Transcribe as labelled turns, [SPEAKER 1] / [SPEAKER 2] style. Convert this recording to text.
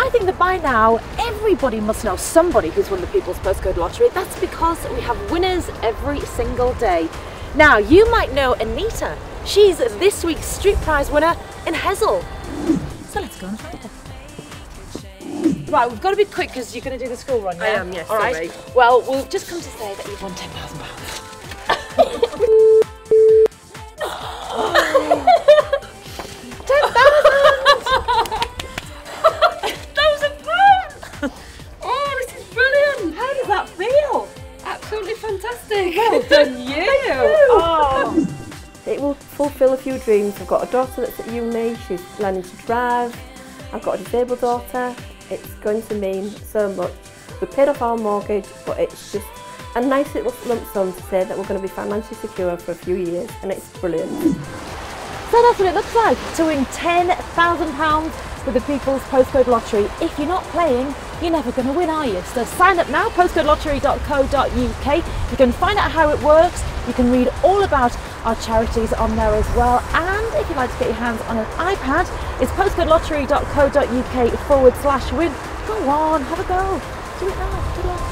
[SPEAKER 1] I think that by now everybody must know somebody who's won the People's Postcode Lottery. That's because we have winners every single day. Now, you might know Anita. She's this week's street prize winner in Hessle. So let's go and find her. Right, we've got to be quick because you're going to do the school run, yeah?
[SPEAKER 2] I am, yes,
[SPEAKER 1] all
[SPEAKER 2] sorry.
[SPEAKER 1] right. Well, we've just come to say that you've won £10,000.
[SPEAKER 2] Fantastic.
[SPEAKER 1] Well done you. Oh.
[SPEAKER 2] It will fulfil a few dreams. I've got a daughter that's at uni, she's learning to drive. I've got a disabled daughter. It's going to mean so much. We paid off our mortgage, but it's just a nice little lump sum to say that we're going to be financially secure for a few years, and it's brilliant.
[SPEAKER 1] So that's what it looks like to win £10,000 with the People's Postcode Lottery. If you're not playing, you're never going to win, are you? So sign up now, postcodelottery.co.uk. You can find out how it works. You can read all about our charities on there as well. And if you'd like to get your hands on an iPad, it's postcodelottery.co.uk/win. Go on, have a go. Do it now. Good luck.